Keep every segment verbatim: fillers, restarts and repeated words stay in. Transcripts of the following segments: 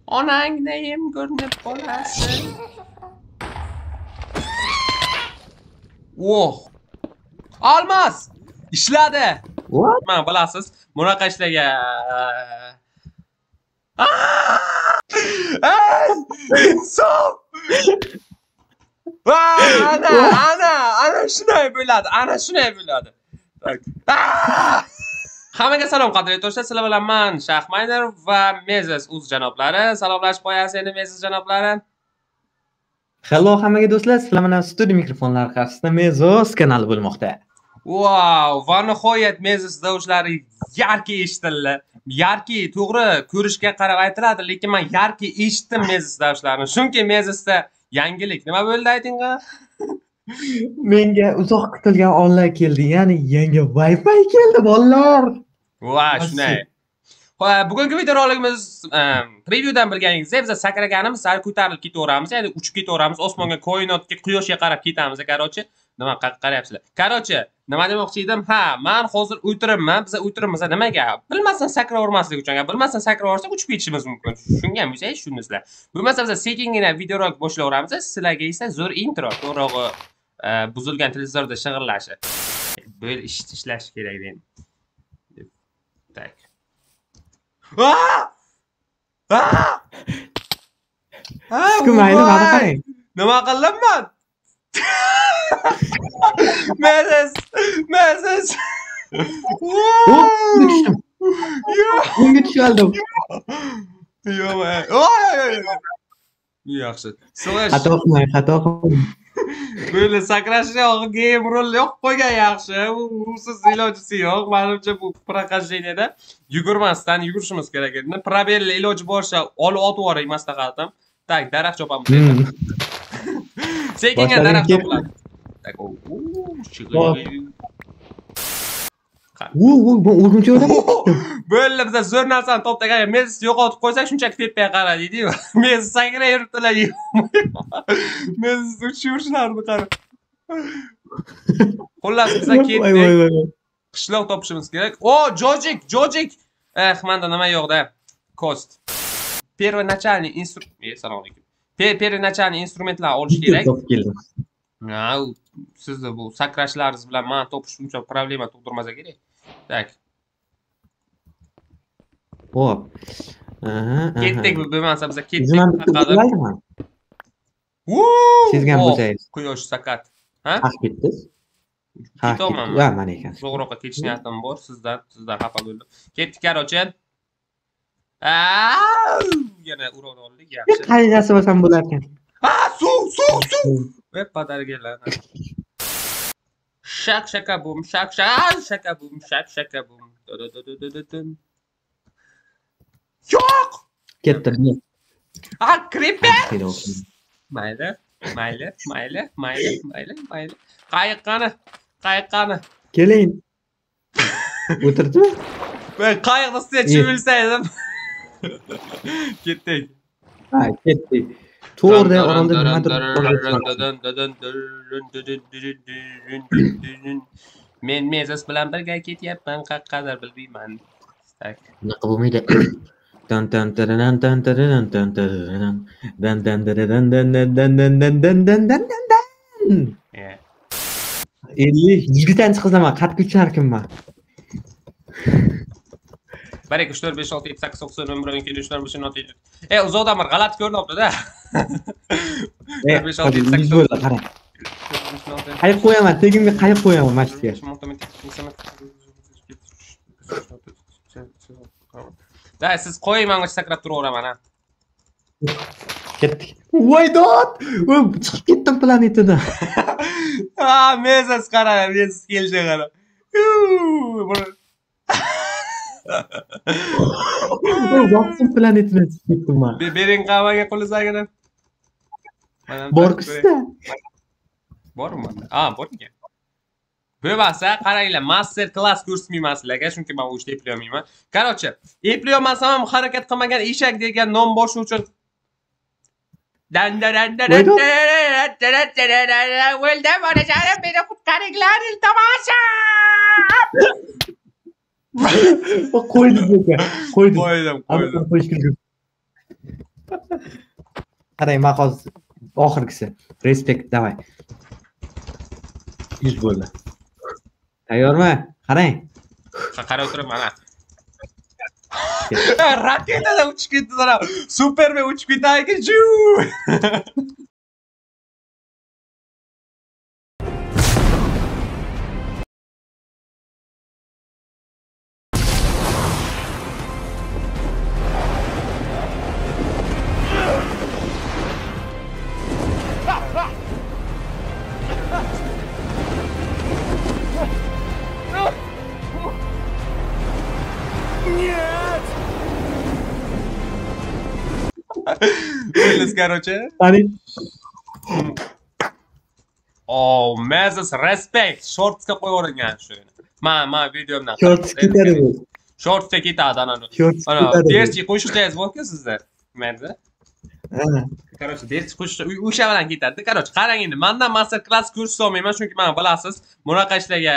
Onangnayim ko'rinib qolasan. Oh! Olmos! Ishladi. What? Mana bilasiz, bunaqa ishlagan. Ey! Insof! Va, ana, ana, ana shunday bo'ladi. Ana shunday bo'ladi. Hammaga salom qadrli do'stlar, sizlar bilan men Shahmayner va Mezes o'z janoblari. Salomlashib qo'yasiz endi Mezes janoblari. Hello hammaga do'stlar, sizlar bilan studio mikrofonlar qarshisida Mezos kanali bo'lmoqda. Wow, va nihoyat Mezes davoshlari yarki eshitildi. Yarki to'g'ri ko'rishga qarab aytiladi, lekin men yarki eshitdim Mezes davoshlarini. Chunki Mezesda yangilik nima bo'ldi aytingga? Menga uzoq kutilgan onlayn keldi, ya'ni yangi Wi-Fi keldi bolalar. Va, shunday. Xo'p, bugungi video roligimiz previewdan bilganingizdek, biz sakraganimiz sari ko'tarilib ketaveramiz, ya'ni uchib ketaveramiz, osmonga, koinotga, quyoshga qarab ketamiz, qarochi. Nima qarayapsizlar? Qarochi, nima demoqchi edim? Ha, men hozir o'tiribman, biz o'tiribmiz, nimaga? Bilmasdan sakravermaslik uchun, bilmasdan sakraversak uchib ketishimiz mumkin. Tushunganmisiz, tushundingizlar? Bo'lmasa biz sekingina videorolik boshlayveramiz, sizlarga esa zo'r intro, to'g'ri buzilgan televizorda shig'illashi. Böyle ish ishlash kerak deyman. Tak. Aa! Aa! Mayli, mana qarang. Nima qildim-man? Mezes, Mezes. Düştüm. Bunga tushdim. Yo'q. Yaxshi. Xato qilmang, xato qilmang. Böyle sakrashga game rol yo'q qo'ygan yaxshi. Usiz ilojisi yo'q. Menimcha bu prokajjeniyada yugurmasdan yugurishimiz kerak edi. Probelli iloji boricha olib otib yuboring maslahatim. Tak, daraxt chopamiz. Sekinga daraxt chopiladi. Tak, o, chiqadi. Vo, vo, bu o'rgimcha odam. Böyle biza zo'r narsani toptagan, Mezes yo'qotib qo'ysak shunchaki tepaga qara deydi-ku. Mezes sakrab yuribdilar. Mezes uchishlarni qarab. Xullas biza ketdik. Qishloq topishimiz kerak. O, Jojik, Jojik. Eh, menda nima yo'q-da. Kost. Первоначальный инструмент. Assalomu alaykum. Первоначальный instrumentlar olish kerak. Ha, sizda bu sakrashlaringiz bilan men topish uncha problema tug'dirmasa kerak. Tak. Hop. Aha, ketdik, bo'lmasa biz ketdik. Sezgan bo'lsangiz. Quyosh sakat. Ha? Haq ketdingiz. Haq ketdi. Va, mana ekan. To'g'riroqqa ketish niyatim bor, sizdan, sizdan xafa bo'ldim. Ketdik, qarochi. Yana urib oldik, yaxshi. Qayg'asi bo'lsam bo'lar ekan. Ha, suv, suv, suv. Hep padargelar. Shak shaka boom, shak shak shaka boom, shak shaka boom. Yo'q! Ketdim. Ah, creeper. Mayli, mayli, mayli, mayli, mayli, mayli. Qayiq qani? Qayiq qani? Keling. O'tirdimi? Men qayiqni ustida chivilsaydim. Ketdik. Ha, ketdik. To'g'ri, orolda nimadir. Men Mezes bilan birga ketyapman, qaqqadir bilmayman. Tak. Bunaqa bo'lmaydi. Tan tan taranan tan taranan tan taranan dan dan dan dan dan dan dan dan dan dan dan dan dan. ellik yigirmanchi qizaman, qat kucharkinman. bir ikki uch to'rt besh olti yetti sakkiz to'qson o'n bir o'n ikki uch to'rt besh olti yetti. Ey, uzoqdan bir g'alati ko'rinyapti-da. besh olti yetti sakkiz bo'ldi, qarang. Qayib qo'yaman, tegimga qayib qo'yaman mashqga. Da, siz qo'ying, menga sakrab turaveraman, ha. Ketdik. Voy dod! Chiqib ketdim planetadan. Ha, Mezes qara, Mezes kelishga qara. Vaqtim planetadan chiqib ketdim men. Bering qavaga qo'lisagina. Bor-ku-da. Bormi? Ha, bor ekan. Bo'lmasa, qaranglar, master class ko'rsatmayman sizlarga, chunki men u ishni eplay olmayman. Qarochi, eplay olmasam ham harakat qilmagan eshak degan nom boshi uchun dan dan dan dan o'lda borajarim, meni qutqaringlar, iltimosam. Qo'ydim ekan. Qo'ydim. Qo'ydim, qo'ydim. Qarang, maqoz oxirgisi. Respekt, davay. yuz bo'ldi. Tayyormi? Qarang. Qarab o'tiraman mana. Raketada uchib ketdilar. Superman uchib ketadi. Вылез, короче. Oh, Mezes respect. Shortsga qo'yib yuborilgan shu. Men men videomdan. Shorts ketadi bu. Shortsga ketadi ana. Shorts Ana, ketadi. dersi qo'shiqdingiz bo'lku sizlar. Mezes. Ha. Короче, dersi qo'shiq o'sha bilan ketadi. Короче, qarang endi, mendan master klass kurs olmayman, chunki men bilasiz, bunaqa ishlarga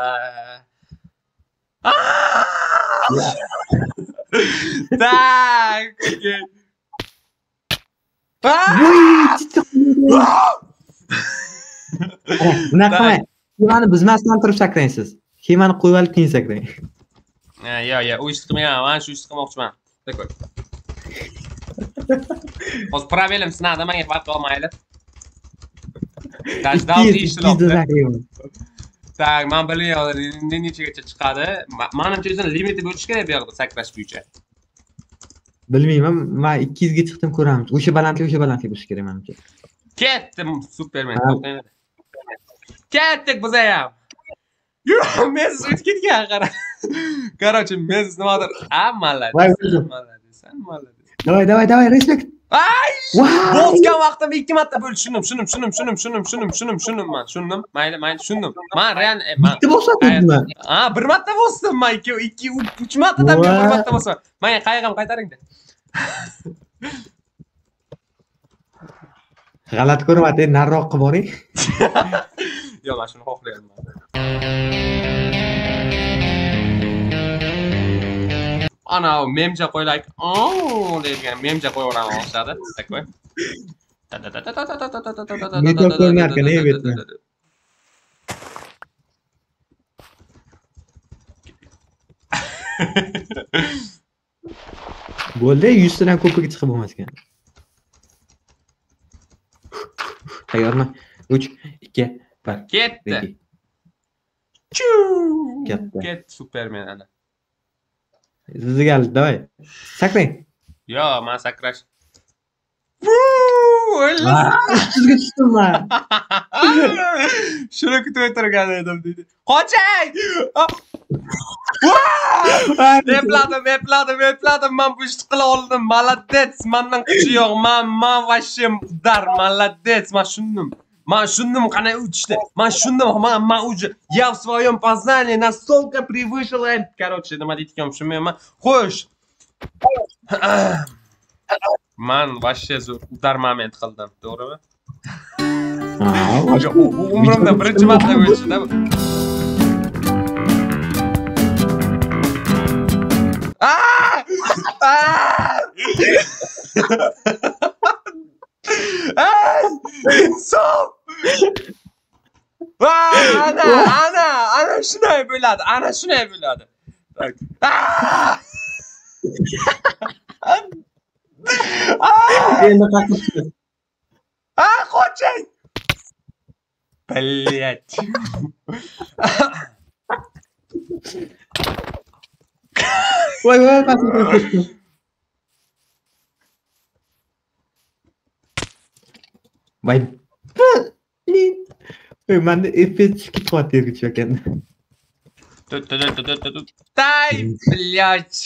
Tak, okey. Bunaqa qilmang. Kemani bizmasdan turib sakraysiz. Kemani qo'yib olib keyin sakrang. Ha, yo'q, yo'q, u ishni qilmayman. Men shu ishni qilmoqchiman. Такой. Hozir provelim sinadi, menga vaqt qolmaydi. Touchdown ishtirokda. Tak, men bilmayman, nechagacha chiqadi. Menimcha o'zini limiti bo'lishi kerak bu yoqda sakrash bo'yicha. Bilmayman, men ikki yuz ga chiqdim ko'ramiz. O'sha balandlik, o'sha balandlik bo'lishi kerak menimcha. Ketdim, Superman. Ketdik biz ham. Yo'q, Mezes o'tib ketgan qara. Короче, Mezes nimadir? A, malades. Malades, malades. Давай, давай, давай, respekt. Ay! Bosgan vaqtim ikki marta bo'ldi, tushundim, tushundim, tushundim, tushundim, tushundim, tushundim, tushundim, tushundim men, tushundim. Mayli, mayli, tushundim. Men real, men Bitta bosdimmi? Ha, bir marta bosdim men, ikki, ikki, uch martadan bir marta bosdim. Menga qayg'am qaytaring-da. G'alati ko'rmadi, nariroq qilib boring. Yo'q, men shuni xohlayapman. Ana memja qo'ylaylik. Oh, degan memja qo'yaveramiz boshladi. Такой. Metafonlarga ne betmi? Bo'ldi, yuz tadan ko'piga chiqib bo'lmas ekan. Tayyormi? uch, ikki, bir. Ketdi. Chu! Ketdi. Ket Superman ana. Sizga geldi, davay. Sakrang. Yo'q, men sakrash. Vuu! Sizga tushdim men. Shuni kutib o'tirgan edim dedi. Qoching! Epladim, epladim, epladim. Men bu ishni qila oldim. Молодец. Mendan kuchi yo'q. Men, men вообще dar, молодец. Men tushundim. Men tushundim qanday uchishni. Men tushundim. Men, men уже я в своем познании настолько превышил, короче, nima deyotganim tushunmayman. Xo'sh. Men вообще zo'r udar moment qildim, to'g'rimi? Ha, umrimda birinchi marta bo'lishdi. Ah! Ah! Ay! Insof! Ah, ana, ana, ana shunday bo'ladi. Ana shunday bo'ladi. Ah! Endi qaqibsiz. Ah, qoching! Блять. Voy, voy, qaqibsiz. Voy. Voy, menda F P S ikki qavat tergich ekan. Тай, блять.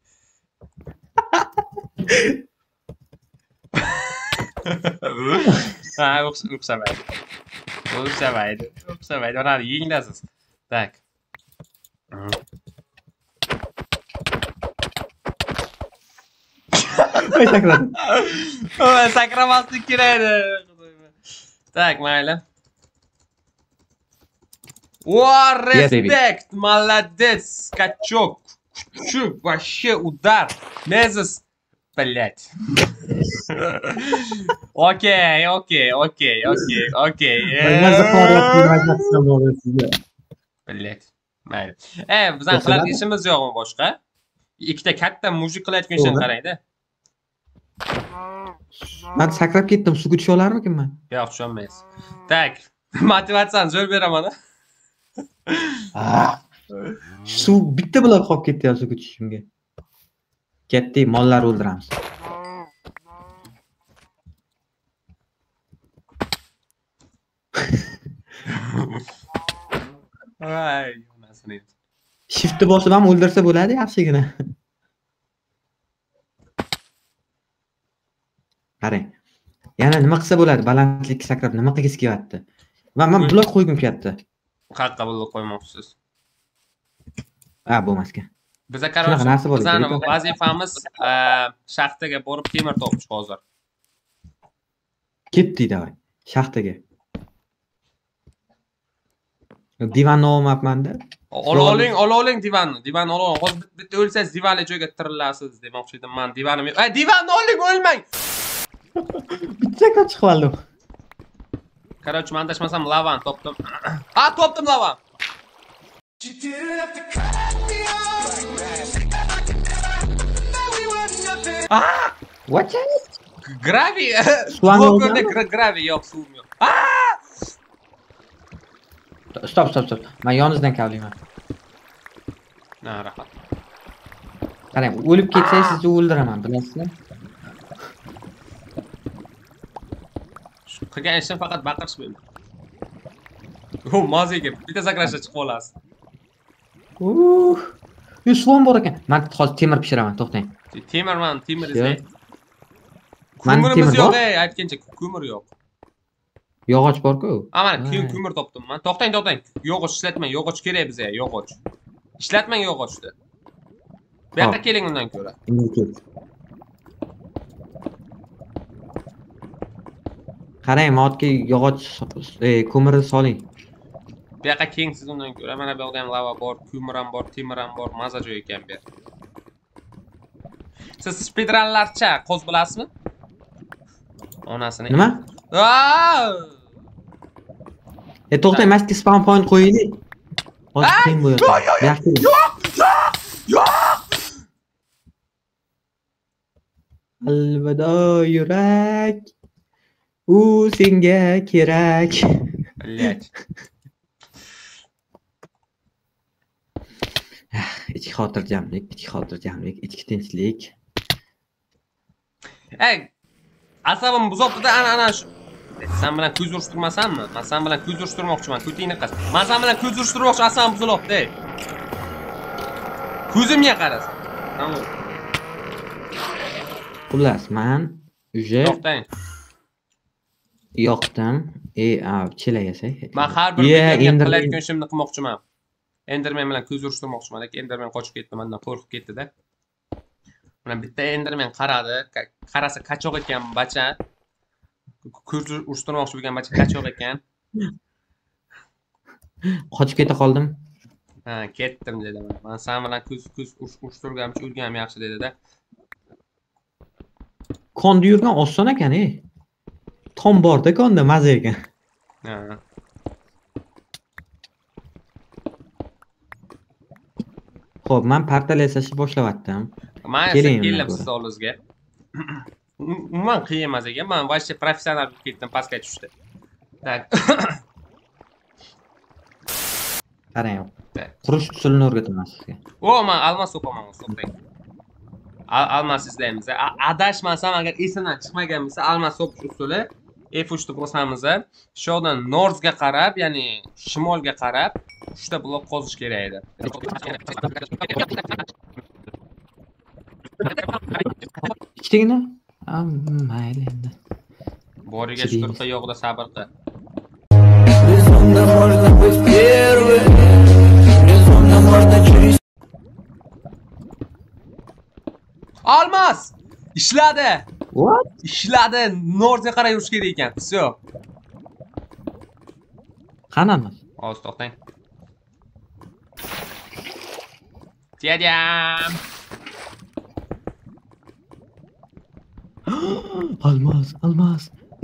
Ha, o'xshamaydi. O'xshamaydi. O'xshamaydi. Mana yengilasiz. Tak. Voy, sakradim. Voy, sakramaslik kerak edi. Tak, mayli. О, респект, молодец, скачок, чук, вообще удар. Mezes, Блять. Okey, okey, okey, okey, okey. Nazar qo'rqib bo'ladi sizga. Блять. Mayli. E, bizning qiladigan ishimiz yo'qmi boshqa? Ikkita katta mujik qilayotgan ishni qarang-da. Men sakrab ketdim, suvga tusha olarmikinman? Yo'q, tusholmaysiz. Tak, motivatsiyani zo'r beraman. Suv bitta blok qolib ketdi suvga tushishimga. Ketdi, mollar o'ldiramiz. Ay, onasini. Shiftni bosib ham o'ldirsa bo'ladi, yaxshigina. Qarang. Yana nima qilsa bo'ladi? Balandlikka sakrab nima qilgisi kelyapti? Va men blok qo'ygim kelyapti. Qayerga blok qo'ymoqchisiz? Ha, bo'lmaskan. Bizga qaror, bizning vazifamiz shaxtaga borib temir topish hozir. Ketdi davay. Shaxtaga. Divanni olmabman-da. Oling, oling divanni. Divanni oling. Hozir bitta o'lsangiz divanli joyga tirilasiz demoqchi edim. Men divanim yo'q. Ay, divanni oling, o'lmang. Bitta chiqib oldim. Короче, men adashmasam lavan topdim. Ha, topdim lavan. Ah! What? Gravi. Bloklarda gravi yo'q, suv yo'q. Ah! Stop, stop, stop. Men yoningizdan kavlayman. Na, rahmat. Qarang, o'lib ketsangiz sizni o'ldiraman, bilasizmi? Qilgan ishim faqat baqirish bo'ldi. O, mazaga bitta sakrashga chiqib olasiz. Uh. Yo, suvom bor ekan. Men hozir temir pishiraman, to'xtang. Temirman, temir izlay. Ko'mirimiz yo'q, ey, aytgancha ko'mir yo'q. Yog'och bor-ku. Ha, mana keyin ko'mir topdim men. To'xtang, to'xtang. Yog'och ishlatmang, yog'och kerak bizga, yog'och. Ishlatmang yog'ochni. Bu yoqqa keling undan ko'ra. Qarang, modga yog'och, ko'mirni soling. Bu yoqqa keng siz undan ko'ra. Mana bu yoqda ham lava bor, ko'mir ham bor, temir ham bor, maza joy ekan bu yer. Siz speedrunlarcha qo'z bilasizmi? Onasini. Nima? E, to'xtang, masga spawn point qo'yaylik. Hozir qiyin bo'ladi. Yaxshi. Yo'q, yo'q, yo'q. Alvido yurak. U senga kerak. Блять. Ichki xotirjamlik, ichki xotirjamlik, ichki tinchlik. Ey, asabim buzobdi-da, ana ana shu. Sen bilan ko'z urishtirmasammi? Men sen bilan ko'z urishtirmoqchiman, ko'tingni qas. Men sen bilan ko'z urishtirmoqchi, asabim buzilibdi, ey. Ko'zimga qarasan. Tamam. Xullas, men uje To'xtang. yoqdim. E, av, chila yasak. Men har bir videoga qilayotgan ishimni qilmoqchiman. Enderman bilan ko'z urishtirmoqchiman, lekin Enderman qochib ketdi, mendan qo'rqib ketdi-da. Mana bitta Enderman qaradi, qarasa qachoq ekan bacha. Ko'z urishtirmoqchi bo'lgan bacha qachoq ekan. Qochib keta qoldim. Ha, ketdim dedi. Men sen bilan ko'z ko'z urishtirganimcha o'lganim yaxshi dedi-da. Konda yurgan oson ekan, ey. Tom borda konda maza ekan. Ha. Xo'p, men portal yasashni boshlayaptim. Men esa keldim siz oldingizga. Umuman qiyin emas ekan. Men voshcha professional bo'lib ketdim, pastga tushdi. Tak. Qarang. Qurish usulini o'rgataman sizga. O, men almas o'paman, to'xtang. Almas izlaymiz. Adashmasam agar esimdan chiqmagan bo'lsa, almas o'pish usuli F uch ni bosamiz. Shu yoqdan northga qarab, ya'ni shimolga qarab uchta blok qozish kerak edi. Kichigina? Mayli endi. Boriga shukurqa yo'qda sabr qil. Almas! Ishladi. What? Ishladi. Northga qarab yurish kerak ekan. Всё. Qanamiz? Hozir to'xtang. Tiyadam. Almaz, almaz.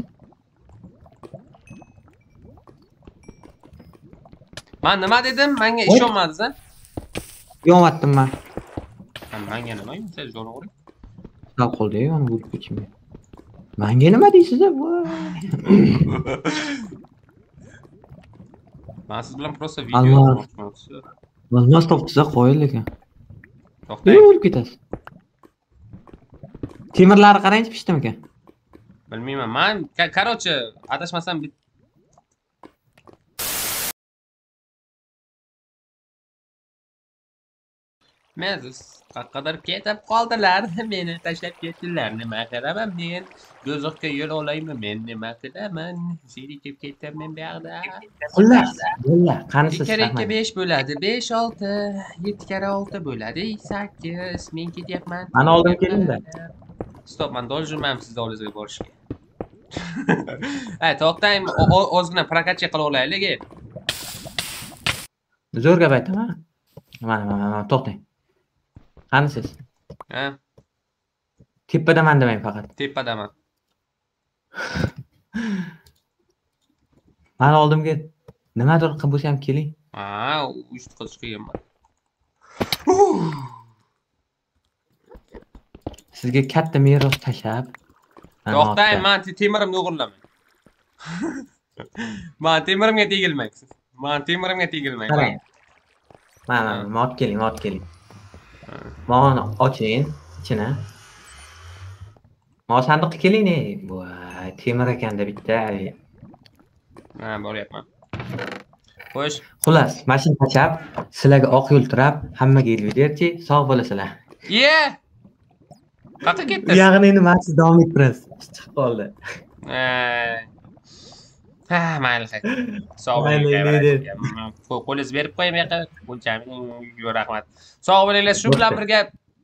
Men nima dedim? Menga ishonmadingiz a? Yo'qotdim men. Menga nima? Siz jo'ni o'ring. Sal qoldi-yu, onu o'lib ketishim. Menga nima deysiz-a? Voy. Men siz bilan prosta video yo'qman. Almaz topsiz qo'yil ekan. To'xtang. O'lib ketasiz. Temirlari qarang pishdimi ekan? Bilmayman. Men короче, adashmasam bit Meziz qaqadir ketib qoldilar. Meni tashlab ketdilar. Nima qilaman men? Do'zaxga yo'l olaymi men? Nima qilaman? Zerikib ketdim men bu yoqda. Xullas, bo'ldi. Qanisiz? ikki kere ikki besh bo'ladi. besh olti, yetti kere olti bo'ladi. sakkiz. Men ketyapman. Mana oldim keling-da. Stop, men doljurman sizni oldingizga borishga. Ha, to'xtang, ozgina prokatcha qilib olaylik. Zo'r gap aytaman. Mana, mana, mana, to'xtang. Qanisiz? Ha? Tepadaman demang faqat. Tepadaman. Mana oldimga nimadir qilib bo'lsa ham keling. Ha, uch qiz qilganman. Sizga katta meros tashlab. To'xtang, men temirimni o'g'irlaman. Men temirimga tegilmang. Men temirimga tegilmang. Qarang. Mana, mot keling, mot keling. Mana oching ichini. Mana sandiqqa keling-ne. Voy, temir ekanda bitta. Ha, boryapman. Xo'sh. Xullas, mashina tashab, sizlarga oq yo'l tirab, hammaga elviderchi, sog' bo'lasizlar. Ye! Qaqa ketdi. Bu yog'ini endi men siz davom ettirasiz. Chiqib qoldi. Ha, mayli. Sog' bo'ling. Qo'lingiz berib qo'ying yoqqa. Buncha rahmat. Sog' bo'linglar. Shu bilan birga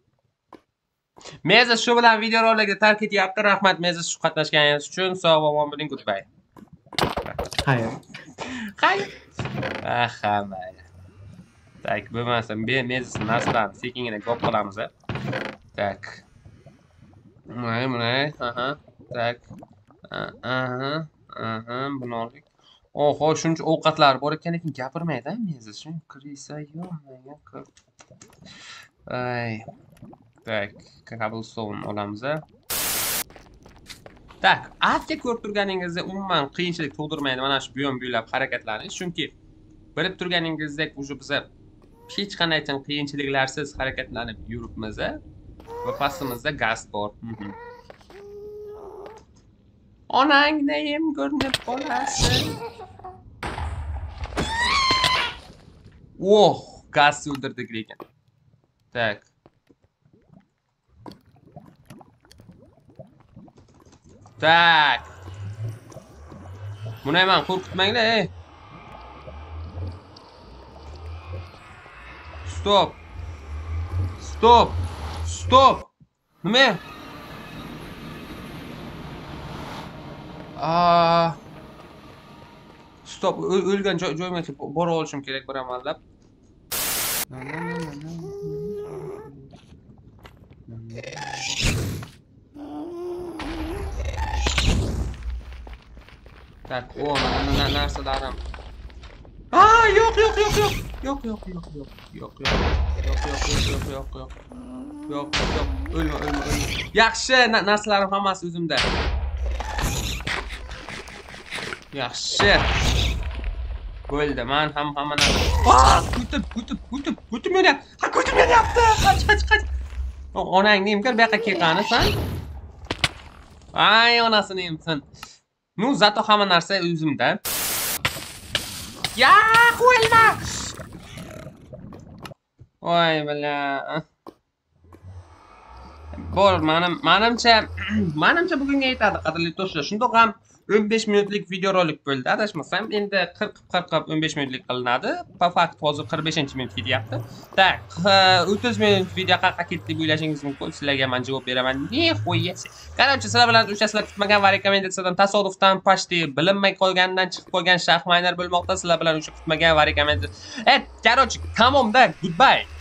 Meziz shu bilan video rolikni tark etyapti. Rahmat Meziz shu qatnashganingiz uchun. Sog' omon bo'ling. Goodbye. Xayr. Xayr. Aha, mayli. Tak, bo'lmasa men Meziz narsalarni sekingina ko'p qilamiz. Tak. Mana, mana. Aha. Tak. Aha. Aha, buni oldik. Oho, shuncha ovqatlar bor ekan, lekin gapirmaydi-a Meziz. Shuni kirisa yo'q. Ay. Tak, cobblestone olamiz. Tak, atga ko'rib turganingizda umuman qiyinchilik tug'dirmaydi mana shu bu yon bo'ylab harakatlanish, chunki bilib turganingizdek, o'sha biz hech qanday qiyinchiliklarsiz harakatlanib yuribmiz va pastimizda gaz bor. Onangnayam ko'rinib qolasan. Oh, gaz o'ldirdik lekin. Tak. Tak. Buni ham qo'rqitmanglar, ey. Stop. Stop. Stop. Nima? Aa. Stop. O'lgan joyimga borib olishim kerak bir amallab. Tak, o, mana narsalarim. Aa, yo'q, yo'q, yo'q, yo'q. Yo'q, yo'q, yo'q, yo'q. Yo'q, yo'q. Yo'q, yo'q, yo'q, yo'q, yo'q, yo'q. Yo'q, yo'q. O'lma, o'lma, o'lma. Yaxshi, narsalarim hammasi o'zimda. Yaxshi. Bo'ldi, men ham hamma narsa. Aa, kutib, kutib, kutib, kutib meni. Ha, kutib meni yapti. Qach, qach, qach. Onangni imkon bu yoqqa kelqanisan. Ay, onasini imsin. Nu, zato hamma narsa o'zimda. Ya, qo'yilma. Voy, bala. Bor, menim, menimcha, menimcha bugunga yetadi, qadrli do'stlar. Shundoq ham o'n besh minutlik video rolik bo'ldi. Adashmasam, endi qirq qirq o'n besh minutlik qilinadi. Po fakt hozir qirq beshinchi minut ketyapti. Tak, o'ttiz minut video qayerga ketdi deb o'ylashingiz mumkin. Sizlarga men javob beraman. Ne qo'yasiz? Qancha sizlar bilan o'sha sizlar kutmagan va rekomendatsiyadan tasodifdan pashti bilinmay qolgandan chiqib qolgan shaxmaynar bo'lmoqda. Sizlar bilan o'sha kutmagan va rekomendatsiya. Eh, короче, tamomda, goodbye.